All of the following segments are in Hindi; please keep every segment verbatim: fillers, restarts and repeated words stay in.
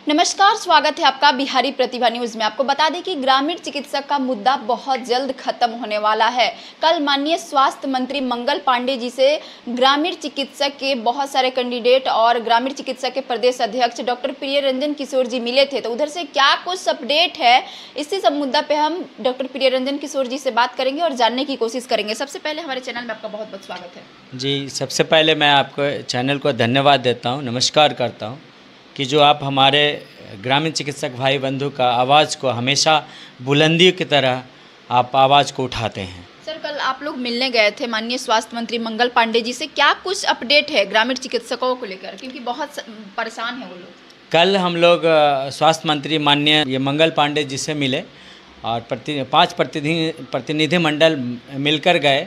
नमस्कार, स्वागत है आपका बिहारी प्रतिभा न्यूज में। आपको बता दें कि ग्रामीण चिकित्सक का मुद्दा बहुत जल्द खत्म होने वाला है। कल माननीय स्वास्थ्य मंत्री मंगल पांडे जी से ग्रामीण चिकित्सक के बहुत सारे कैंडिडेट और ग्रामीण चिकित्सक के प्रदेश अध्यक्ष डॉक्टर प्रिय रंजन किशोर जी मिले थे। तो उधर से क्या कुछ अपडेट है, इसी सब मुद्दा पे हम डॉक्टर प्रिय रंजन किशोर जी से बात करेंगे और जानने की कोशिश करेंगे। सबसे पहले हमारे चैनल में आपका बहुत बहुत स्वागत है। जी, सबसे पहले मैं आपको चैनल को धन्यवाद देता हूँ, नमस्कार करता हूँ कि जो आप हमारे ग्रामीण चिकित्सक भाई बंधु का आवाज़ को हमेशा बुलंदी की तरह आप आवाज़ को उठाते हैं। सर, कल आप लोग मिलने गए थे माननीय स्वास्थ्य मंत्री मंगल पांडे जी से, क्या कुछ अपडेट है ग्रामीण चिकित्सकों को लेकर, क्योंकि बहुत परेशान है वो लोग। कल हम लोग स्वास्थ्य मंत्री माननीय ये मंगल पांडे जी से मिले और प्रति पाँच प्रतिनिधि प्रतिनिधिमंडल मिलकर गए,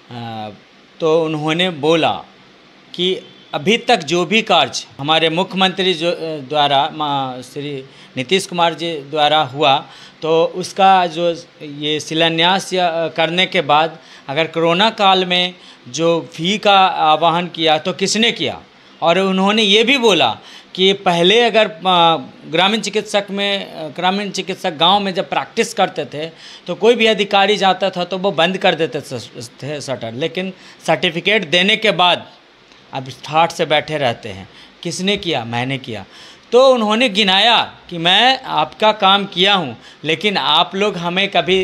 तो उन्होंने बोला कि अभी तक जो भी कार्य हमारे मुख्यमंत्री जो द्वारा श्री नीतीश कुमार जी द्वारा हुआ, तो उसका जो ये शिलान्यास करने के बाद अगर कोरोना काल में जो फी का आह्वान किया तो किसने किया। और उन्होंने ये भी बोला कि पहले अगर ग्रामीण चिकित्सक में ग्रामीण चिकित्सक गांव में जब प्रैक्टिस करते थे तो कोई भी अधिकारी जाता था तो वो बंद कर देते थे शटर, लेकिन सर्टिफिकेट देने के बाद अब ठाठ से बैठे रहते हैं। किसने किया? मैंने किया। तो उन्होंने गिनाया कि मैं आपका काम किया हूँ, लेकिन आप लोग हमें कभी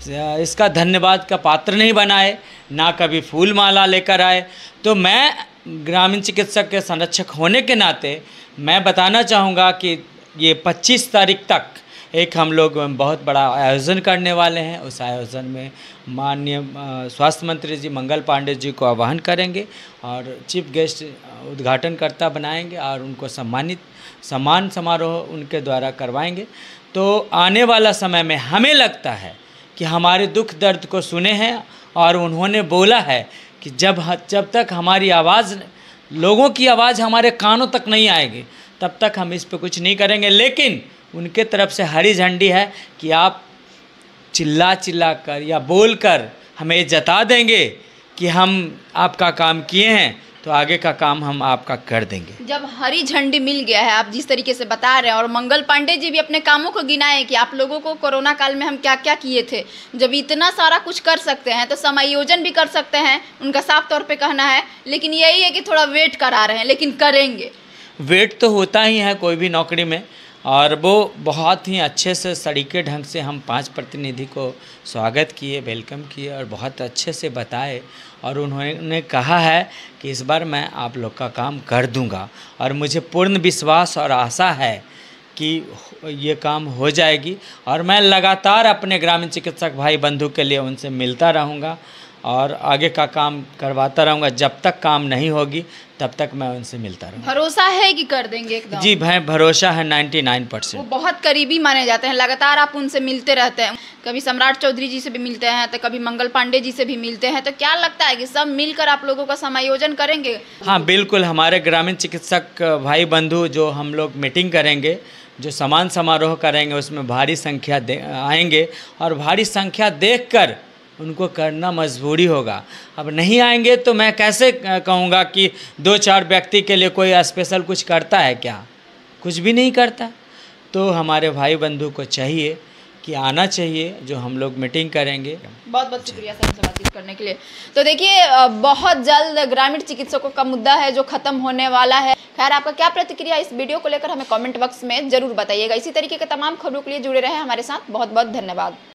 इसका धन्यवाद का पात्र नहीं बनाए, ना कभी फूल माला लेकर आए। तो मैं ग्रामीण चिकित्सक के संरक्षक होने के नाते मैं बताना चाहूँगा कि ये पच्चीस तारीख तक एक हम लोग बहुत बड़ा आयोजन करने वाले हैं। उस आयोजन में माननीय स्वास्थ्य मंत्री जी मंगल पांडे जी को आह्वान करेंगे और चीफ गेस्ट उद्घाटनकर्ता बनाएंगे और उनको सम्मानित सम्मान समारोह उनके द्वारा करवाएंगे। तो आने वाला समय में हमें लगता है कि हमारे दुख दर्द को सुने हैं और उन्होंने बोला है कि जब जब तक हमारी आवाज़, लोगों की आवाज़ हमारे कानों तक नहीं आएगी तब तक हम इस पर कुछ नहीं करेंगे। लेकिन उनके तरफ से हरी झंडी है कि आप चिल्ला चिल्ला कर या बोल कर हमें जता देंगे कि हम आपका काम किए हैं, तो आगे का काम हम आपका कर देंगे। जब हरी झंडी मिल गया है, आप जिस तरीके से बता रहे हैं, और मंगल पांडे जी भी अपने कामों को गिनाए कि आप लोगों को कोरोना काल में हम क्या क्या किए थे, जब इतना सारा कुछ कर सकते हैं तो समायोजन भी कर सकते हैं, उनका साफ तौर पे कहना है। लेकिन यही है कि थोड़ा वेट करा रहे हैं, लेकिन करेंगे। वेट तो होता ही है कोई भी नौकरी में, और वो बहुत ही अच्छे से सलीके ढंग से हम पांच प्रतिनिधि को स्वागत किए, वेलकम किए और बहुत अच्छे से बताए। और उन्होंने कहा है कि इस बार मैं आप लोग का काम कर दूंगा, और मुझे पूर्ण विश्वास और आशा है कि ये काम हो जाएगी। और मैं लगातार अपने ग्रामीण चिकित्सक भाई बंधु के लिए उनसे मिलता रहूँगा और आगे का काम करवाता रहूँगा। जब तक काम नहीं होगी तब तक मैं उनसे मिलता रहूँगा। भरोसा है कि कर देंगे एकदम? जी भाई, भरोसा है निन्यानवे परसेंट। वो बहुत करीबी माने जाते हैं, लगातार आप उनसे मिलते रहते हैं। कभी सम्राट चौधरी जी से भी मिलते हैं तो कभी मंगल पांडे जी से भी मिलते हैं। तो क्या लगता है कि सब मिलकर आप लोगों का समायोजन करेंगे? हाँ बिल्कुल, हमारे ग्रामीण चिकित्सक भाई बंधु जो हम लोग मीटिंग करेंगे, जो सम्मान समारोह करेंगे, उसमें भारी संख्या दे आएंगे और भारी संख्या देखकर उनको करना मजबूरी होगा। अब नहीं आएंगे तो मैं कैसे कहूँगा कि दो चार व्यक्ति के लिए कोई स्पेशल कुछ करता है क्या? कुछ भी नहीं करता। तो हमारे भाई बंधु को चाहिए कि आना चाहिए, जो हम लोग मीटिंग करेंगे। बहुत बहुत शुक्रिया सर हमसे बातचीत करने के लिए। तो देखिए, बहुत जल्द ग्रामीण चिकित्सकों का मुद्दा है जो खत्म होने वाला है। खैर, आपका क्या प्रतिक्रिया इस वीडियो को लेकर हमें कमेंट बॉक्स में जरूर बताइएगा। इसी तरीके के तमाम खबरों के लिए जुड़े रहे हमारे साथ। बहुत बहुत धन्यवाद।